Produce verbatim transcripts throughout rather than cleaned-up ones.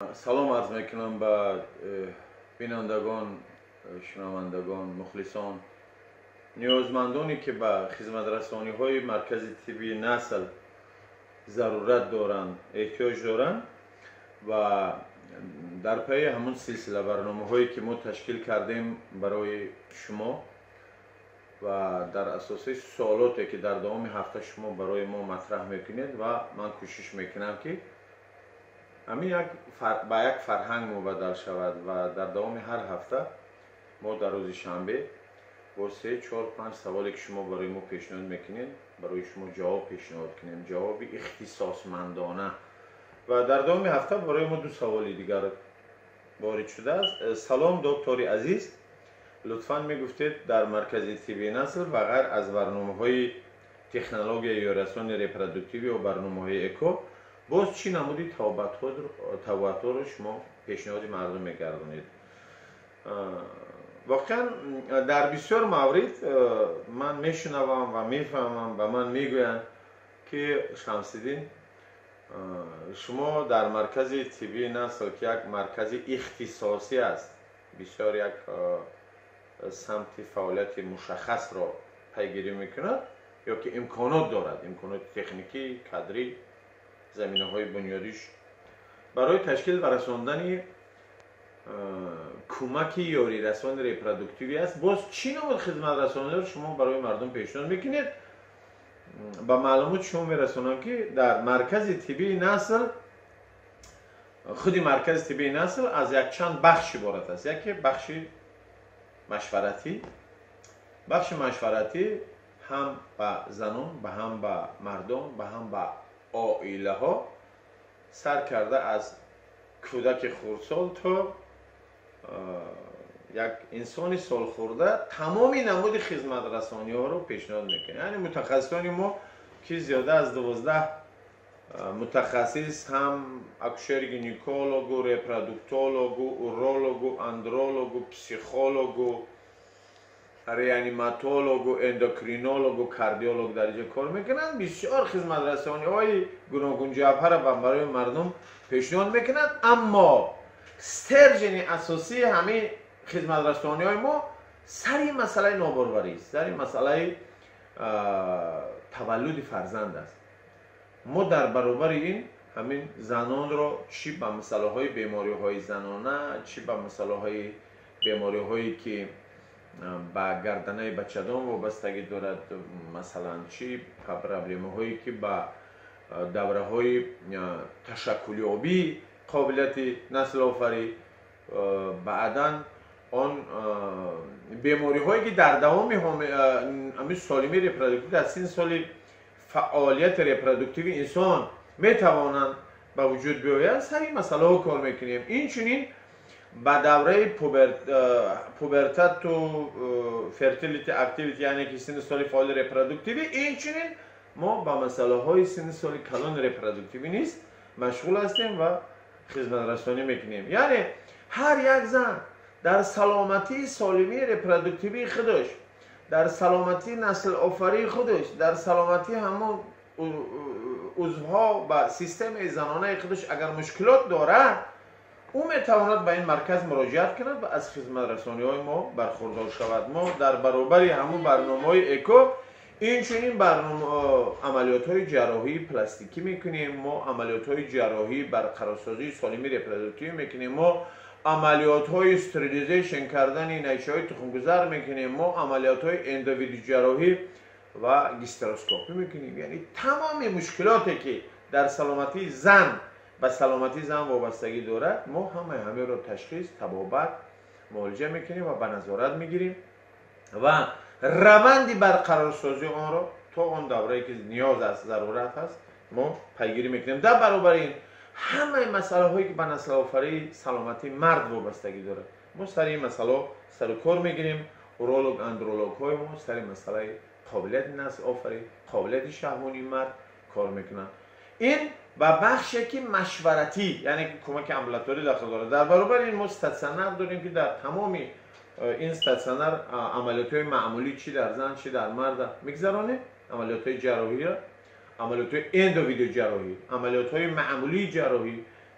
سلام عرض میکنم به بینندگان، شنوندگان، مخلصان، نیازمندانی که به خدمت رسانی های مرکز طبی نسل ضرورت دارند، احتیاج دارند و در پی همون سلسله برنامه هایی که ما تشکیل کردیم برای شما و در اساس سوالاتی که در دوام هفته شما برای ما مطرح میکنید و من کوشش میکنم که همین یک فر... با یک فرهنگ مبدل شود و در دوام هر هفته ما در روز شنبه با سه چهار پنج سوالی که شما برای ما پیشنهاد میکنید برای شما جواب پیشنهاد کنیم، جواب اختصاصمندانه. و در دوام هفته برای ما دو سوال دیگر وارد شده است. سلام دکتر عزیز، لطفاً میگفتید در مرکز طبی نسل و غیر از برنامه های تکنولوژی یا رسانه ریپرودوکتیوی و برنامه های اکو باز چی نمودی تواتر رو شما پیشنهاد مردم میگردونید؟ واقعا در بسیار موارد من میشنوم و میفهمم و من میگویم که شمس‌الدین شما در مرکز طبی نسل که یک مرکز اختصاصی است، بسیار یک سمت فعالیت مشخص را پیگیری میکند یا که امکانات دارد، امکانات تکنیکی، کادری، زمینه های بنیادیش برای تشکیل و رساندن کمک یاری رسان ریپرودوکتیوی است، باز چی نوع خدمت رسانی رو شما برای مردم پیشنهاد میکنید؟ با معلومات شما میرسونم که در مرکز طبی نسل، خودی مرکز طبی نسل از یک چند بخش عبارت است. یکی بخش مشورتی، بخش مشورتی هم با زنان، به هم با مردم، به هم با عائله ها سر کرده از کودک خردسال تا یک انسان سال خورده تمامی نمود خدمت رسانی ها رو پیشنهاد میکنه. یعنی متخصصان ما که زیاده از دوازده متخصص هم اکوشر گینکولوگ، ریپرودوکتولوگ، اورولوگ، اندرولوگ، پسیخولوگ، ریانیماتولوگ، اندوکرینولوگ، کاردیولوگ در اینجا کار میکنند. بسیار خدمت رسانی های گوناگون جبهه را برای مردم پیشنهاد میکنند، اما استرجن اساسی همین خدمت رسانی های ما سری مسئله ناباروری است، سری مسئله تولد فرزند است. ما در برابر این همین زنان را چی به مسئله های بیماری های زنانه، چی به مسئله های بیماری هایی که با گردنه بچه‌دان وابستگی دارد، مثلا چی پرابلم هایی که با دوره های تشکلیابی قابلیت نسل آفری، بعداً آن بیماری هایی که در دوام همین سالمی ریپرودوکتیو در سن سال فعالیت ریپرودوکتیو انسان می توانند به وجود بیاید، سری مسئله ها کار میکنیم. این چنین با دوره پوبرتت و فرتیلیتی اکتیویتی، یعنی که سن سال فعال ریپرودوکتیو، این چنین ما با مسئله های سن سال کلان ریپرودوکتیو نیست مشغول هستیم و خدمت رسانی میکنیم. یعنی هر یک زن در سلامتی سالمی ریپرودوکتیوی خودش، در سلامتی نسل آفری خودش، در سلامتی همون عضوها و سیستم زنانه خودش اگر مشکلات داره، او میتواند به این مرکز مراجعت کند و از خدمت رسانی های ما برخوردار شود. ما در برابر همون برنامه های اکو این چنین برنامه عملیات های جراحی پلاستیکی میکنیم، ما عملیات های جراحی برقرارسازی سالمی ریپرودوکتیو میکنیم، ما عملیات های استریلیزیشن کردن نیشه های تخمگذار میکنیم، ما عملیات های اندویدی جراحی و گیستروسکوپی میکنیم. یعنی تمام مشکلاتی که در سلامتی زن به سلامتی زن وابستگی دارد ما همه همه رو تشخیص، طبابت، معالجه میکنیم و به نظارت میگیریم و روندی برقرارسازی آن رو تا اون دوره‌ای که نیاز است، ضرورت هست، ما پیگیری میکنیم. در برابر این همه مسئله هایی که به نسل آفری سلامتی مرد وابستگی داره ما سر این مسئله سر و کار میگیریم. اورولوگ، اندرولوگ های ما سر مسئله قابلیت نسل آفری، قابلیت شهوانی مرد کار میکنن. این و بخشی که مشورتی، یعنی که کمک امبولاتوری داخل داره. در برابر این ما استاتسیونر داریم که در تمامی این استاتسیونر عملیات های معمولی چی در زن چی در مرد میگذرانه، عملیات های جراحی، عملیات های اندویدیو جراحی، عملیات های معمولی جراحی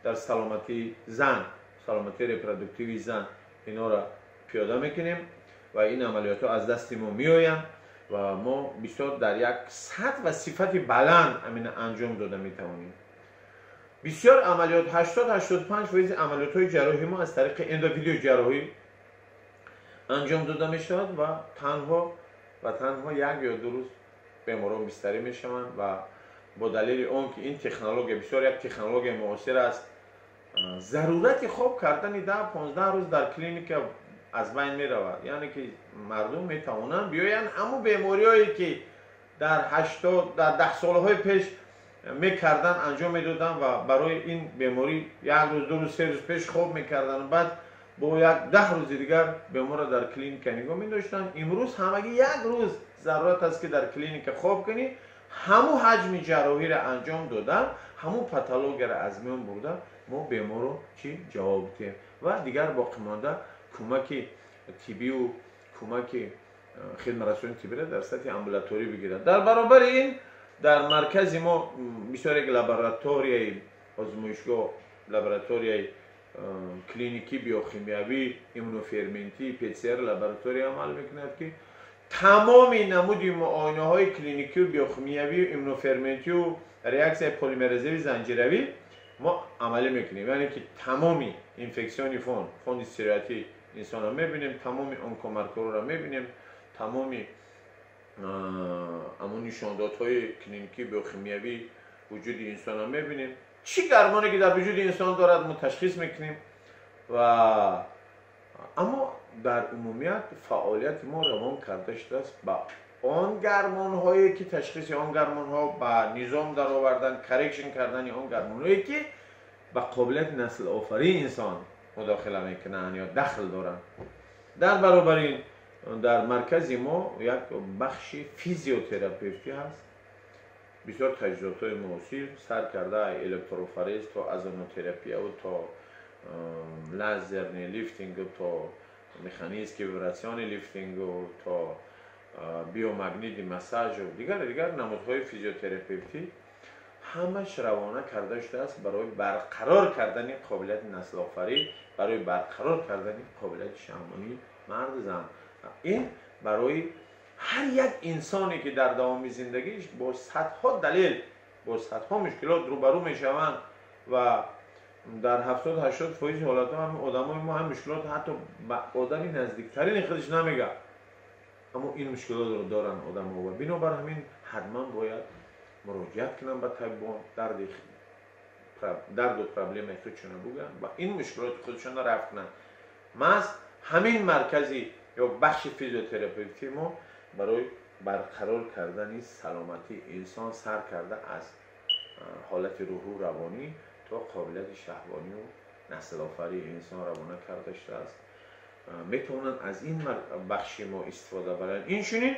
در سلامتی زن، سلامتی رپروداکتیوی زن اینا را پیاده میکنیم و این عملیات ها از دست ما میآیند و ما بسیار در یک سطح و صفت بلند امین انجام داده میتوانیم. بسیار عملیات هشتاد تا هشتاد و پنج درصد عملیات های جراحی ما از طریق اندوویدیو جراحی انجام داده می شود و تنها و تنها یک یا دو روز بیماران بستری می شوند و با دلیل اون که این تکنولوژی بسیار یک تکنولوژی معاصر است، ضرورت خواب کردن ده پانزده روز در کلینیک از بین می رود. یعنی که مردم می توانند بیایند اما بیماری هایی که در هشتاد در ده سالهای پیش میکردن انجام میدادن و برای این بیماری یک روز دو روز سه روز پیش خواب میکردن، بعد با یک ده روز دیگر بیمار در کلینیک نگاه میداشتن. امروز همگی یک روز ضرورت است که در کلینیک خواب کنی، همو حجم جراحی را انجام دادن، همو پاتولوژی را از میان بردن، ما بیمار رو چی جواب بدیم و دیگر باقی مانده کمک طبی و کمک خدمت رسانی طبی را در سطح امبولاتوری بگیرد. در برابر این در مرکز ما بسیار یک لابراتوری آزمایشگاه، لابراتوری کلینیکی بیوشیمیایی، ایمونوفرمنتی، پی سی آر لابراتوری عمل میکند که تمام نمود معاینه های کلینیکی و بیوشیمیایی و ایمونوفرمنتی و ریاکسیون پلیمریزی زنجیروی ما عمل میکنیم. یعنی که تمامی اینفکسیونی فون فون استریاتی انسان را میبینیم، تمامی اونکومارکر را میبینیم، تمامی امون نشاندادهای کلینیکی بیوشیمیایی وجود انسان را میبینیم، چی درمانی که در وجود انسان دارد ما تشخیص میکنیم و اما در عمومیت فعالیت ما روان کرده شده است با آن گرمان هایی که تشخیص آن گرمان ها با نظام در آوردن، کرکشن کردن آن گرمان هایی که با قابلیت نسل آفری انسان مداخله میکنن یا دخل دارن. در برابر این در مرکز ما یک بخش فیزیوتراپیوتی هست، بسیار تجهیزات های معاصر سر کرده الکتروفورز تا ازونوتراپی و تا لازر لیفتینگ و تا مکانیزم ویبراسیون لیفتینگ و تا بیومگنیتی مساج و دیگر دیگر نمودهای فیزیوتراپیوتی همش روانه کرده شده است برای برقرار کردن قابلیت نسل آفری، برای برقرار کردن قابلیت شهوانی مرد زن. این برای هر یک انسانی که در دوام زندگیش با صدها دلیل با صدها مشکلات روبرو میشوند و در هفتاد هشتاد درصد حالات هم آدمای ما هم مشکلات حتی با آدمی نزدیکترین خودش نمیگه، اما این مشکلات رو دارن آدم‌ها و بنابر همین حتما باید مراجعت کنن به طبیبان، درد درد و پرابلم خودشون بگن و این مشکلات خودشون را رفع کنن. ما همین مرکزی یا بخش فیزیوتراپیوتی ما برای برقرار کردن سلامتی انسان سر کرده از حالت روحی و روانی تا قابلیت شهوانی و نسل آفری انسان روانه کرده شده است. میتونن از این بخش ما استفاده برن. این شونی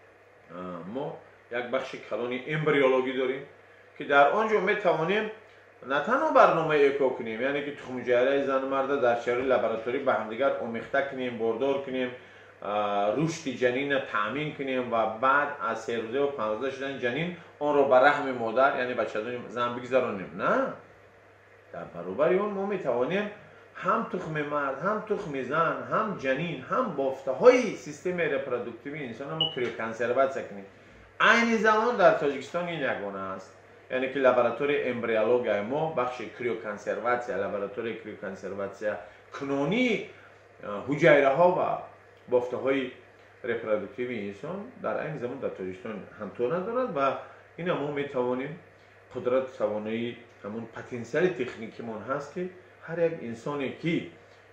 ما یک بخش کلانی امبریولوژی داریم که در آنجا میتوانیم نه تنها برنامه اکو کنیم، یعنی که تخم جهره زن و مرد در شرایط لابراتوری به همدیگر آمیخته کنیم، بردار کنیم، رشد جنین تامین کنیم و بعد از سه روزه و پنج روزه شدن جنین آن رو به رحم مادر یعنی بچه زن بگذارانیم. نه، در برابر اون ما میتوانیم هم تخم مرد، هم تخم زن، هم جنین، هم بافته های سیستم رپروداکتیوی انسان ما کریو کنسروات کنیم. عین زمان در تاجیکستان این یگانه است، یعنی که لابراتوری امبریولوژی ما بخش کریو کنسرواتسیا، لابراتوری کریو کنسرواتسیا کنونی حجره ها و بافته های رپروداکتیوی انسان در این زمان در تاجیکستان همطور ندارد و این ما میتوانیم قدرت توانایی همون پتانسیل تکنیکی من هست که هر یک انسانی که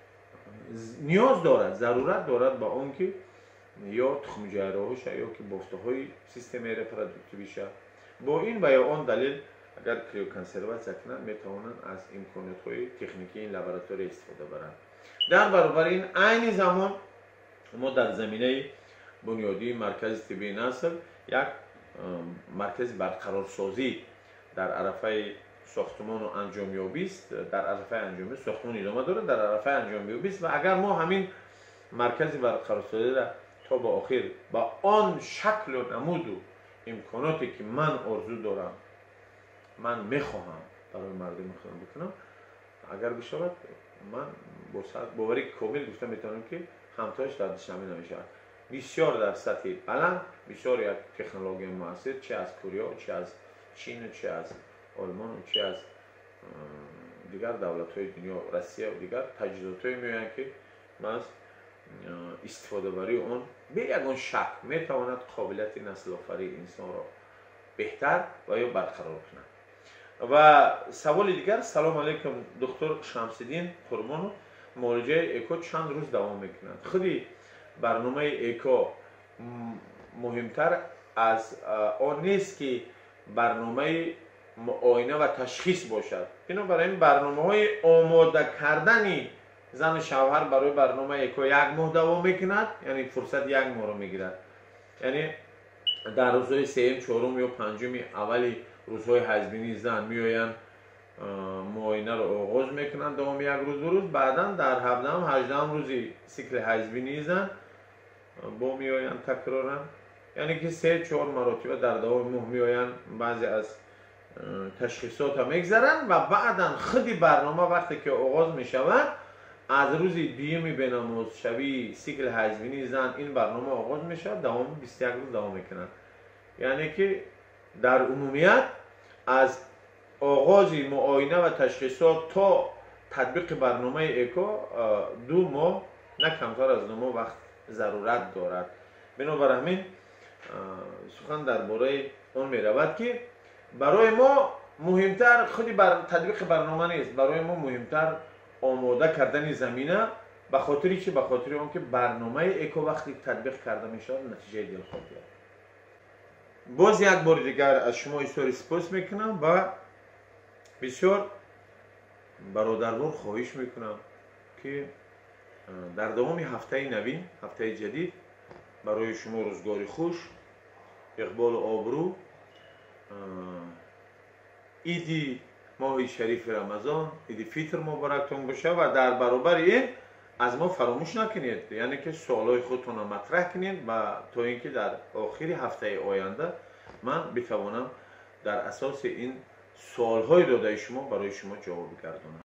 نیاز دارد، ضرورت دارد با اون که یا تخم جهره هاش یا که بافته های سیستم رپروداکتیوی شه، با این و یا آن دلیل اگر کریو کنسروات کنند میتوانند از امکانات های تکنیکی این لابراتوری استفاده برند. در برابر این عین زمان ما در زمینه بنیادی مرکز طبی نسل یک مرکز برقرارسازی در عرفه ساختمان و انجامیابی است. در عرفه انجامی ساختمان ادامه داره، در عرفه انجامیابی است و اگر ما همین مرکز برقرارسازی را تا به آخر با آن شکل و نمود و امکاناتی که من آرزو دارم، من میخواهم برای مردم خودم بکنم، اگر بشود من با باوری کامل گفتم میتونم که همتاش در دشمی نمیشود. بسیار در سطح بلند، بسیار یک تکنولوژی معاصر، چه از کره، چه از چین، چه از آلمان، چه از دیگر دولت های دنیا، روسیه و دیگر تجهیزات های میآیند که از استفاده بری اون به یگان شک میتواند قابلیت نسل آفرینی انسان را بهتر و یا برقرار کند. و سوال دیگر، سلام علیکم دکتر شمس‌الدین قربانو، مراجعه اکو چند روز دوام میکند؟ خودی برنامه اکو مهمتر از آن نیست که برنامه معاینه و تشخیص باشد. اینو برای این برنامه های آماده کردنی زن شوهر برای برنامه اکو یک ماه دوام میکند، یعنی فرصت یک ماه رو میگیرد. یعنی در روزهای سوم، چهارم یا پنجم اولی روزهای حیضبینی زن میآیند معاینه رو آغاز میکنند دوام یک روز دو روز، بعدا در هفدهم هجدهم روزی سیکل حیضبینی زن با میآیند تکرارا، یعنی که سه چهار مرتبه در دوام ماه میآیند. بعضی از تشخیصات هم میگذرن و بعدا خودی برنامه وقتی که آغاز میشود از روز دیمی بیناموز شبی سیکل حیضبینی زن این برنامه آغاز میشه، دوام بیست و یک روز دوام میکنن. یعنی که در عمومیت از آغاز معاینه و تشخیصات تا تطبیق برنامه اکو دو ماه نه کمتر از دو ماه وقت ضرورت دارد. بنابر همین سخن درباره اون می رود که برای ما مهمتر خودی بر تطبیق برنامه نیست، برای ما مهمتر آماده کردن زمینه، به خاطری چی؟ به خاطر اون که برنامه اکو وقتی تطبیق کرده میشه نتیجه دلخواه بیاد. باز یک بار دیگر از شما بسیار سپاس میکنم و بسیار برادران خواهش میکنم که در دوام هفته نوین، هفته جدید، برای شما روزگاری خوش، اقبال و آبرو، عید ماه شریف رمضان، عید فطر مبارکتون باشه و در برابر این از ما فراموش نکنید، یعنی که سوالای خودتون رو مطرح کنید و تا اینکه در آخر هفته آینده من بتوانم در اساس این سوالهای داده شما برای شما جواب بگردانم.